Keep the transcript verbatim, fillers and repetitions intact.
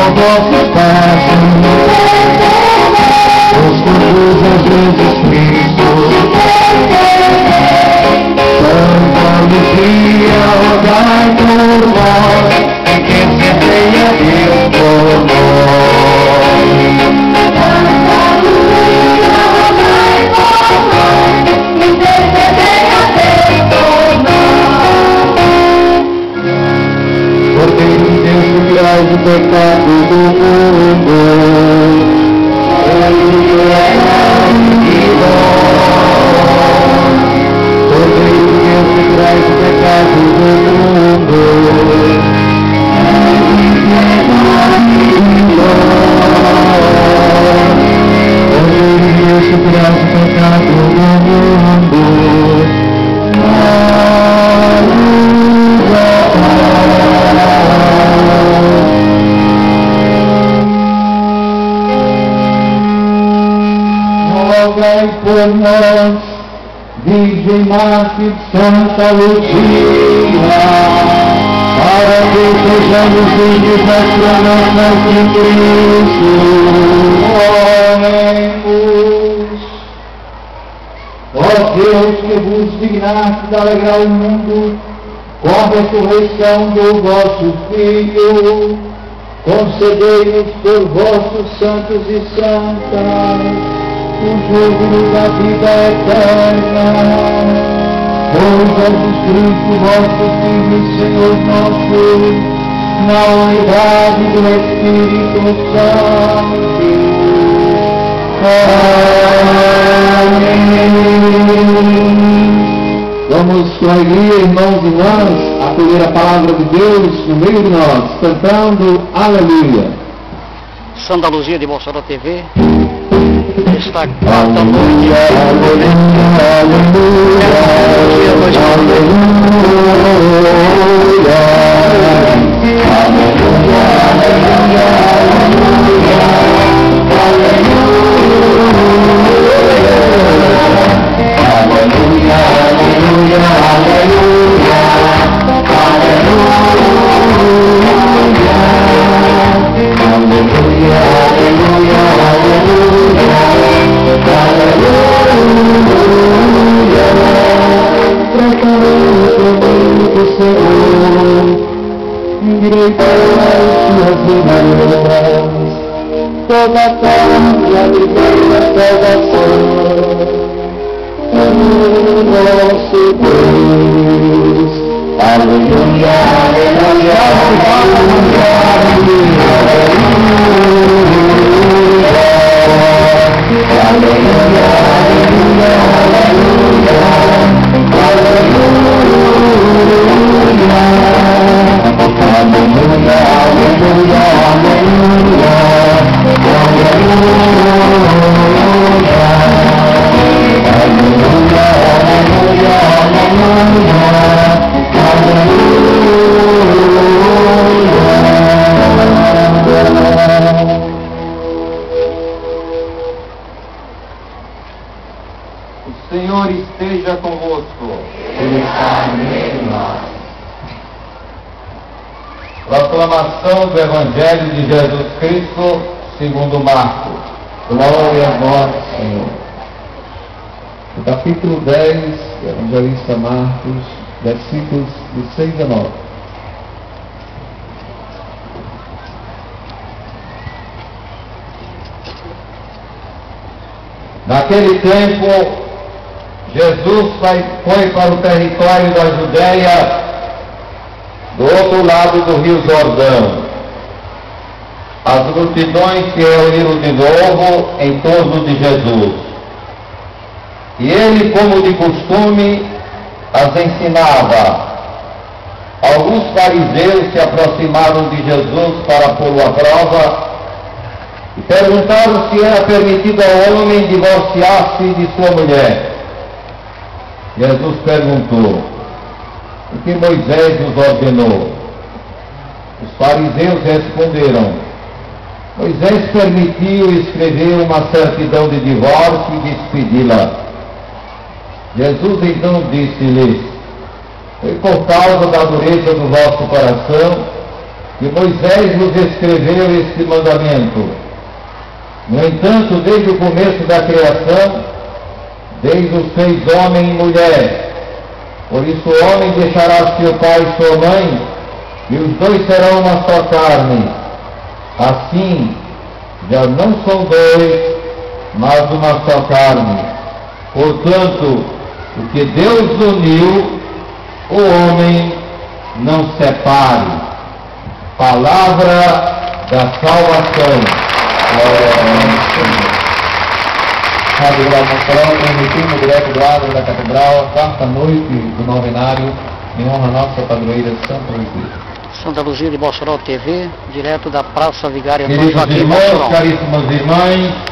vosso passo, os conduz a Jesus Cristo. Santa Luzia, rogai por nós, e que semeia Deus por nós. Santa Luzia, rogai por nós, e que semeia Deus por nós. Cordeiro de Deus, que tirais o pecado do mundo, ele é de nós. Cordeiro de Deus, que tirais o pecado do mundo, ele é de nós. Cordeiro de Deus, que tirais o pecado do mundo, rogai por nós, Virgem Mártir Santa Luzia, para que sejamos dignos das promessas de Cristo. Oremos. Ó Deus, que vos dignaste de alegrar o mundo com a ressurreição do vosso Filho, concedei-nos por vossos santos e santas o júbilo da vida eterna. Por Jesus Cristo, vosso Filho, Senhor nosso, na unidade do Espírito Santo. Amém. Vamos com alegria, irmãos e irmãs, acolher a palavra de Deus no meio de nós, cantando Aleluia. Santa Luzia de Mossoró T V, esta quarta noite, Aleluia, toda a terra libera salvação, o nosso Deus. Aleluia, aleluia, aleluia, aleluia, aleluia, aleluia, O Senhor esteja convosco. Proclamação do Evangelho de Jesus Cristo segundo Marcos. Glória a vós, Senhor. No capítulo dez do Evangelista Marcos, versículos de seis a nove. Naquele tempo, Jesus foi para o território da Judéia, do outro lado do rio Jordão. As multidões se reuniram de novo em torno de Jesus. E ele, como de costume, as ensinava. Alguns fariseus se aproximaram de Jesus para pô-lo à prova e perguntaram se era permitido ao homem divorciar-se de sua mulher. Jesus perguntou: o que Moisés nos ordenou? Os fariseus responderam: Moisés permitiu escrever uma certidão de divórcio e despedi-la. Jesus então disse-lhes: foi por causa da dureza do vosso coração que Moisés nos escreveu este mandamento. No entanto, desde o começo da criação, Deus os fez homem e mulher. Por isso o homem deixará seu pai e sua mãe, e os dois serão uma só carne. Assim, já não são dois, mas uma só carne. Portanto, o que Deus uniu, o homem não separe. Palavra da salvação. Glória a Deus. Rádio Rural Mossoró, transmitindo direto do lado da Catedral, a quarta noite do novenário, em honra à nossa padroeira Santa Luzia. Santa Luzia de Mossoró T V, direto da Praça Vigária do Queridos Joaquim irmãos, Mossoró. caríssimas irmãs,